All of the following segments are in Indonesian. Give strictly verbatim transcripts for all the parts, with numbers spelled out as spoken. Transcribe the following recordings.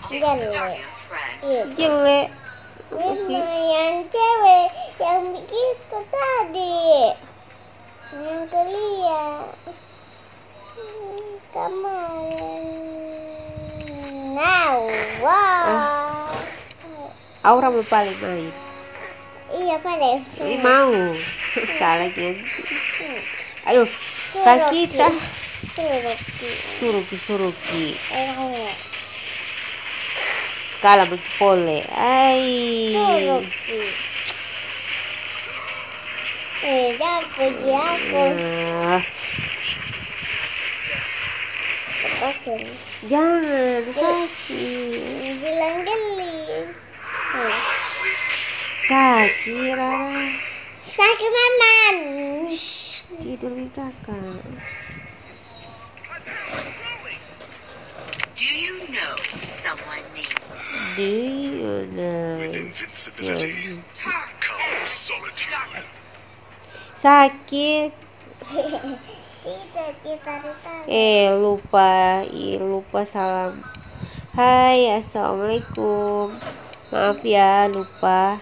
Jelek. Jelek. Apa sih? Yang cewek yang begitu tadi. Yang kelihat. Kemarin. Nah, wow. Ah. Aura mau paling main. Iya paling. Ini mau. Salah ganti. Aduh, kak kita. Suruki. Suruki suruki. Eh, Kalah bagi pole. Ai. Suruki. Eh, aku aku. Ah, Lepasin. jangan sakit. Bilang geli. Eh, Sakit Rara. Sakit maman. Shh, tidur di kakak. Do you know someone named Do you know? Invincibility comes solitude. Sakit. Tidak, tidak, tidak. Eh lupa, Ih, lupa salam. Hai, assalamualaikum. Maaf ya, lupa.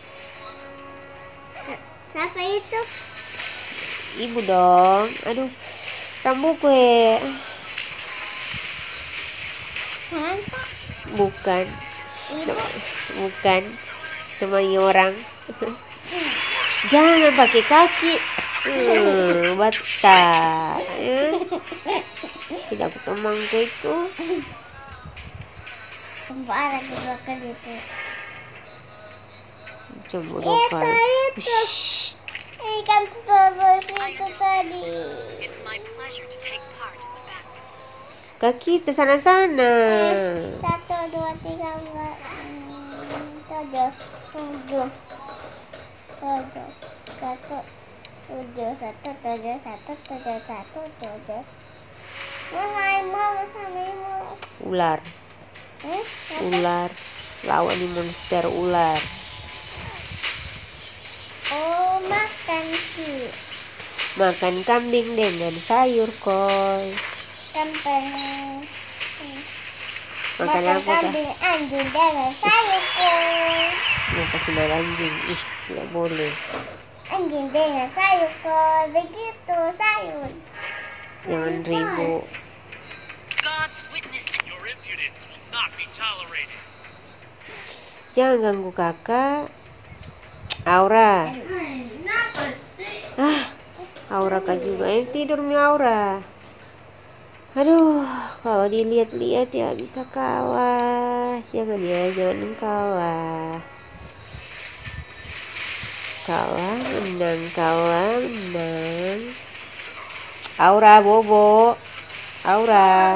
Siapa itu? Ibu dong. Aduh, rambut gue. Mantap. Bukan, Ibu. bukan. Temannya orang. Jangan pakai kaki. Hmm, bata. Eh, Tidak temanku itu. Parah di belakang itu. Coba Itu, dokter. itu. Ikan terus itu tadi. It's my pleasure to take part in the battle. Kaki ke sana-sana. Satu, dua, tiga, empat, hmm, tujuh, tujuh, tujuh, satu, tujuh, satu, tujuh, satu, tujuh, satu, tujuh. Mulai mau sama mau. Ular, Eh, apa? ular. Lawan di monster ular. Oh, makan sih. Makan kambing dengan sayur koi. Kambing. Makan apa kah? Kambing anjing dengan sayur kol. Mau kasih makan anjing. Ih, tidak boleh. Anjing dengan sayur kol. Begitu sayur. Jangan ribut. God's witness. Your impudence will not be tolerated. Jangan ganggu kakak. Aura. Ah, Aura kak juga. Eh, tidur nih Aura. Aduh, kalau dilihat-lihat ya bisa kalah. Jangan ya, jangan kalah. Kalah, menang, kalah, menang. Aura, bobo. Aura.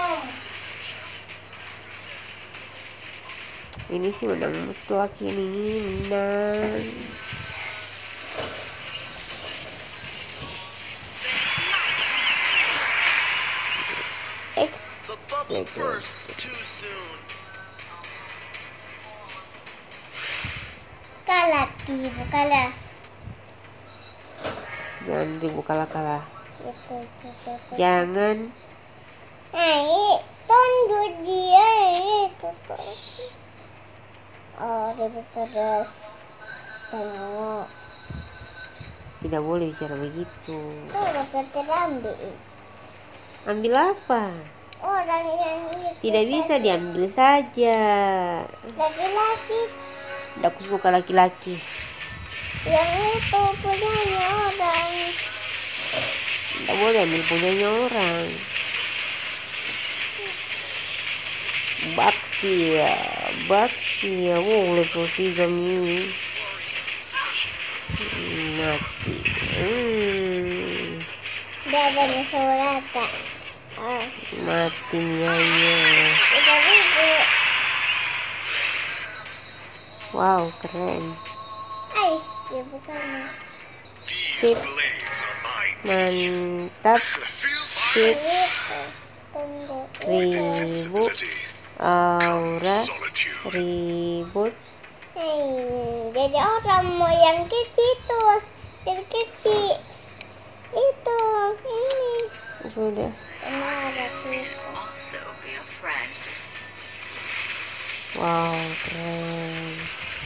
Ini sih menang mutlak ini, menang. X. The bubble bursts too soon. Kalah, ibu kalah. Jangan dibuka kalah. Itu, itu, itu, itu. Jangan. Nah, tunduk dia itu terus. Oh, ribut terus. Tengok. Tidak boleh bicara begitu. Suruh kita ambil. Ambil apa? Orang yang itu. Tidak bisa diambil saja. Laki-laki. Tidak suka laki-laki. Yang itu punyanya orang. Tidak boleh ambil punyanya orang. Baksia, baksia. Wow, level tiga ini. Hmm, mati. Hmm, Dia ada surat. Ah, mati mianya. udah ribut. Wow, keren. Ais, ya bukan. These blades are mine. Mantap. Feel my Sip. Itu. Tunduk. Ribu. invincibility Aura. comes solitude. Ribut. Hei, jadi orang mau yang kecil tuh. Dari kecil. Itu, ini. Sudah. Kenapa sih? Also be a friend. Wow, keren.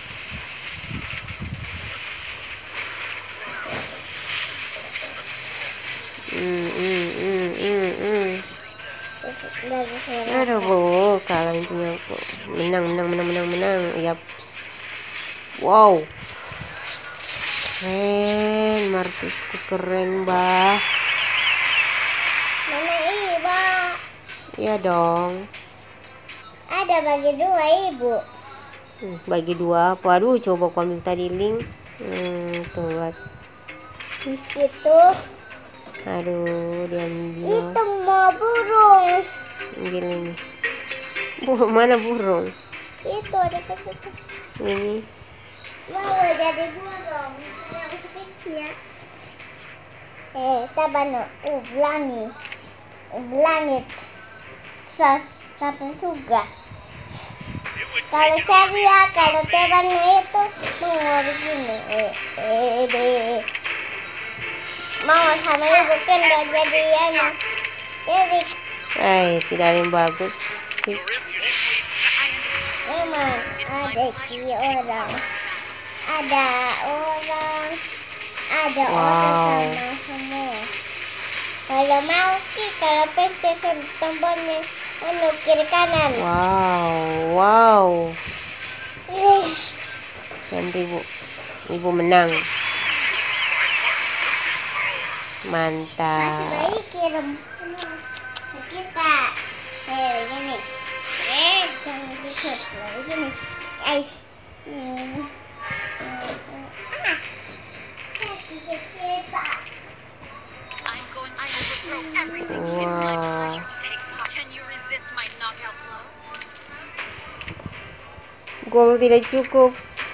Hmm, hmm, hmm, hmm, hmm. Aduh, bu, kalah intinya bu. Menang, menang, menang, menang, menang. Yap. Wow. Keren, Martisku keren, bah. Mana ibu? Iya dong. Ada bagi dua ibu. Hmm, bagi dua apa? Aduh, coba aku ambil tadi link. Hmm, tuh lihat. Itu. Aduh, diambil. Itu mau burung. Ambil ini. Bu, mana burung? Itu ada ke situ. Ini. Mau jadi burung. Karena masih kecil. Eh, tabano. Uh, langit. Langit. Sos, satu juga. Kalau cari ya, kalau tebannya itu mau begini. Eh, eh, eh. Mau sama ibu kan udah jadi anak. Jadi Eh, tidak ada yang bagus. Sip. memang ada ki orang. Ada orang. Ada orang Wow. sama semua. Kalau mau ki, kalau pencet tombolnya anu kiri kanan. Wow, wow. Eh, Nanti ibu, ibu menang. Masih Mantap. baik kirim kita. Eh, gini. Eh, jangan gitu. Begini. Guys. Hmm. Ah. Kaki kita. I'm going to overthrow everything. It's my pleasure to take part. Can you resist my knockout blow? Gol tidak cukup.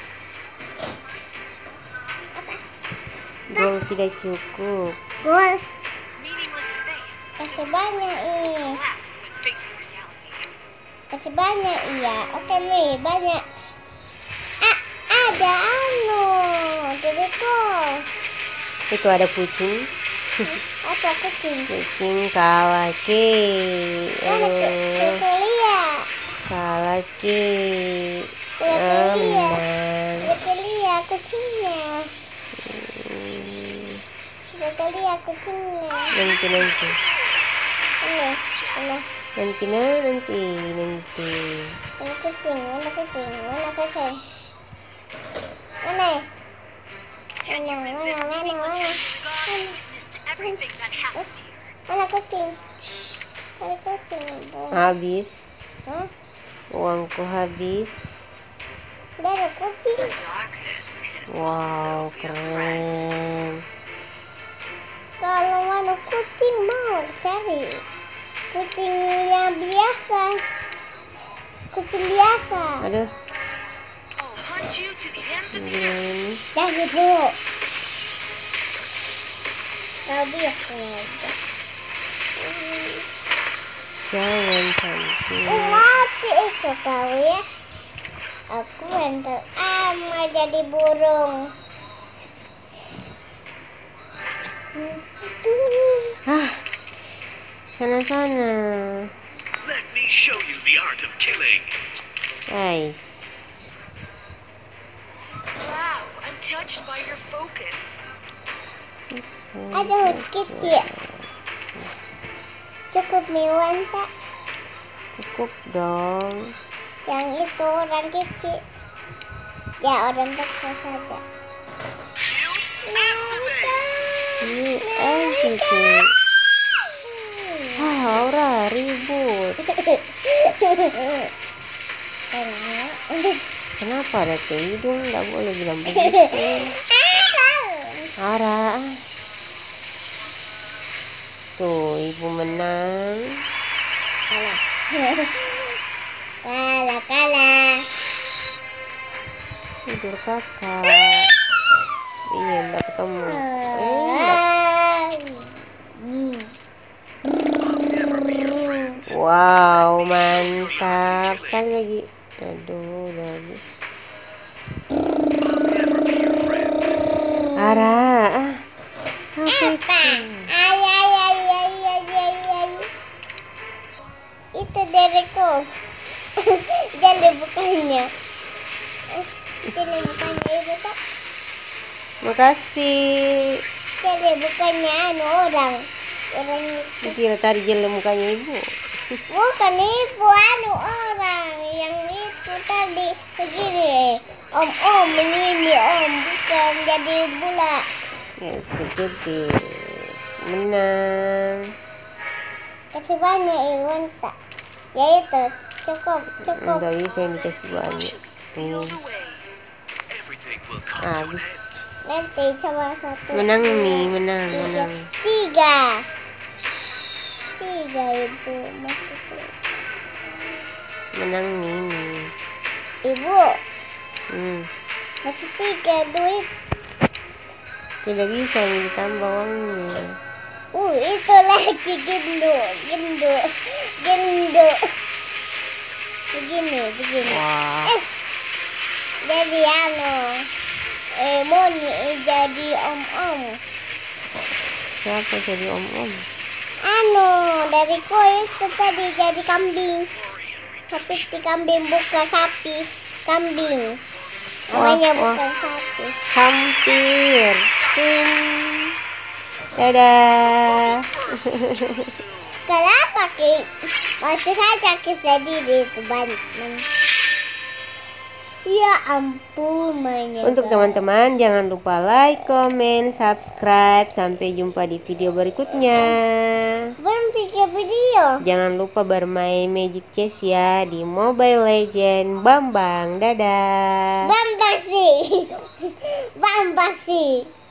Gol tidak cukup. Gol. Meaningless faith Kasih banyak ih. collapse when facing reality. Kasih banyak iya. Oke nih, banyak. Ah, ada anu. Jadi kok. Itu ada kucing. Apa kucing? Kucing kalah ki. Mana Aduh, kita lihat? kalah ki. Lihat, Ah, lihat. menang. Kita lihat kucingnya. Hmm, Kita lihat kucingnya. Nanti nanti. Ini, ini. Nanti nah, nanti nanti. Mana kucing? Mana kucing? Mana kucing? Mana? Can you Mana? resist Mana? Mana? meaningless Mana? God? Witness to everything that happened here. Mana kucing? Mana kucing? Oh. Habis. Hah? Uangku habis. Ada kucing. Darkness can Wow, also be a friend. keren. Kalau mana kucing mau cari kucing yang biasa, kucing biasa. Aduh, I'll hunt you to the ends of the earth. ini. Cari dulu. Kau biasa aja. Jangan cantik. Oh, mati itu kau ya. Aku entar ama jadi burung. Ah, sana-sana. Let me show you the art of killing. Guys. Wow, I'm touched by your focus. Ada huruf kecil. Cukup miwan tak? Cukup dong. Yang itu orang kecil. Ya orang besar saja. Shield activate. Ini aja. Ah, Aura ribut. Kenapa ada ke hidung? Nggak boleh bilang begitu. Ara. Tuh, ibu menang. Kalah. Kalah, kalah. Tidur kakak. Iya, nggak ketemu. Eh, nggak. Hmm. I'll never be your friend. Wow, mantap. Sekali lagi. Aduh, udah habis. I'll never be your friend. Ara. Ah, apa itu? Apa? Ay, ay, ay, ay, ay, ay, ay. Itu diriku. Jadi bukannya. Jadi bukannya itu tak. Makasih. Jadi bukannya anu orang. Orang itu. Kira tadi jelek mukanya ibu. Bukan ibu anu orang yang itu tadi begini. Om om ini om bukan jadi bola. Ya segede. Menang. Kasih banyak Iwan tak. Ya itu cukup cukup. Enggak bisa yang dikasih banyak. Nih. Everything will come to an Habis. end. Nanti coba satu. Menang Mi, menang, Tiga. menang. Tiga. Tiga ibu maksudnya. Menang Mi, Mi. Ibu Hmm. masih tiga duit. Tidak bisa Mi ditambah uangnya. Uh itu lagi gendo gendo gendo. Begini begini. Wah. Eh, jadi anu eh Moni jadi om om. Siapa jadi om-om? Anu dari koi itu tadi jadi kambing. Tapi si kambing buka sapi. Kambing. Namanya Wah, wah. bukan sapi. Hampir. Ting. Dadah. Kenapa Ki? Masih saja Ki sendiri itu bantuan. Ya ampun mainnya. Untuk teman-teman jangan lupa like, comment, subscribe. Sampai jumpa di video berikutnya. Belum pikir video. Jangan lupa bermain Magic Chess ya di Mobile Legends Bambang. Dadah. Bambasi. Bambasi.